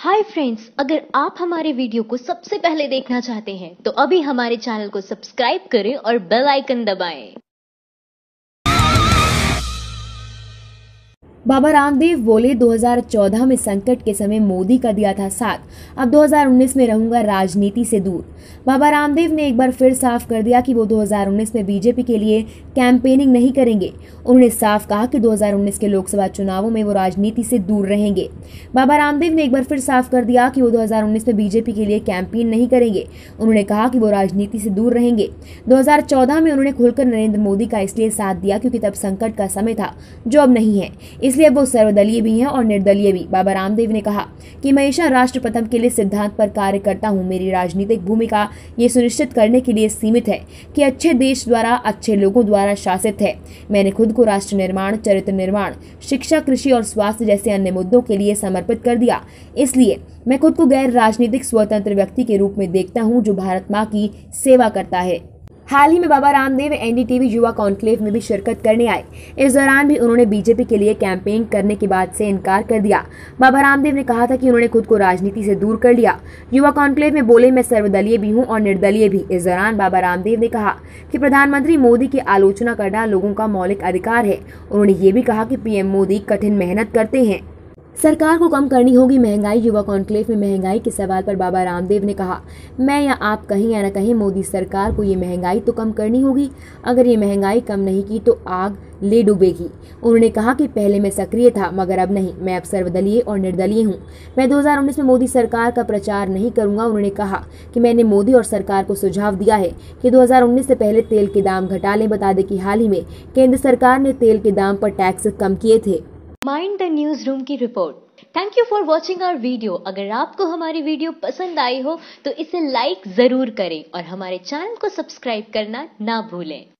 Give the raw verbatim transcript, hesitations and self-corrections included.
Hi friends, अगर आप हमारे वीडियो को सबसे पहले देखना चाहते हैं तो अभी हमारे चैनल को सब्सक्राइब करें और बेल आइकन दबाएं। बाबा रामदेव बोले दो हज़ार चौदह में संकट के समय मोदी का दिया था साथ, अब दो हज़ार उन्नीस में रहूंगा राजनीति से दूर। बाबा रामदेव ने एक बार फिर साफ कर दिया कि वो दो हज़ार उन्नीस में बीजेपी के लिए कैंपेनिंग नहीं करेंगे। उन्होंने साफ कहा कि दो हज़ार उन्नीस के लोकसभा चुनावों में वो राजनीति से दूर रहेंगे। बाबा रामदेव ने एक बार फिर साफ कर दिया कि वो दो हज़ार उन्नीस में बीजेपी के लिए कैंपेन नहीं करेंगे। उन्होंने कहा कि वो राजनीति से दूर रहेंगे। दो हज़ार चौदह में उन्होंने खुलकर नरेंद्र मोदी का इसलिए साथ दिया क्योंकि तब संकट का समय था जो अब नहीं है, इसलिए वो सर्वदलीय भी हैं और निर्दलीय भी। बाबा रामदेव ने कहा कि मैं हमेशा राष्ट्र प्रथम के लिए सिद्धांत पर कार्य करता हूं। मेरी राजनीतिक भूमिका ये सुनिश्चित करने के लिए सीमित है कि अच्छे देश द्वारा अच्छे लोगों द्वारा शासित है। मैंने खुद को राष्ट्र निर्माण, चरित्र निर्माण, शिक्षा, कृषि और स्वास्थ्य जैसे अन्य मुद्दों के लिए समर्पित कर दिया। इसलिए मैं खुद को गैर राजनीतिक स्वतंत्र व्यक्ति के रूप में देखता हूं जो भारत माँ की सेवा करता है। हाल ही में बाबा रामदेव एनडीटीवी युवा कॉन्क्लेव में भी शिरकत करने आए। इस दौरान भी उन्होंने बीजेपी के लिए कैंपेन करने की बात से इनकार कर दिया। बाबा रामदेव ने कहा था कि उन्होंने खुद को राजनीति से दूर कर लिया। युवा कॉन्क्लेव में बोले, मैं सर्वदलीय भी हूं और निर्दलीय भी। इस दौरान बाबा रामदेव ने कहा कि प्रधानमंत्री मोदी की आलोचना करना लोगों का मौलिक अधिकार है। उन्होंने ये भी कहा कि पीएम मोदी कठिन मेहनत करते हैं, सरकार को कम करनी होगी महंगाई। युवा कॉन्क्लेव में महंगाई के सवाल पर बाबा रामदेव ने कहा, मैं या आप कहीं या न कहीं मोदी सरकार को ये महंगाई तो कम करनी होगी। अगर ये महंगाई कम नहीं की तो आग ले डूबेगी। उन्होंने कहा कि पहले मैं सक्रिय था मगर अब नहीं, मैं अब सर्वदलीय और निर्दलीय हूँ। मैं दो हज़ार उन्नीस में मोदी सरकार का प्रचार नहीं करूंगा। उन्होंने कहा कि मैंने मोदी और सरकार को सुझाव दिया है कि दो हज़ार उन्नीस से पहले तेल के दाम घटा लें। बता दें कि हाल ही में केंद्र सरकार ने तेल के दाम पर टैक्स कम किए थे। माइंड द न्यूज रूम की रिपोर्ट। Thank you for watching our video. अगर आपको हमारी वीडियो पसंद आई हो तो इसे लाइक जरूर करें और हमारे चैनल को सब्सक्राइब करना ना भूलें।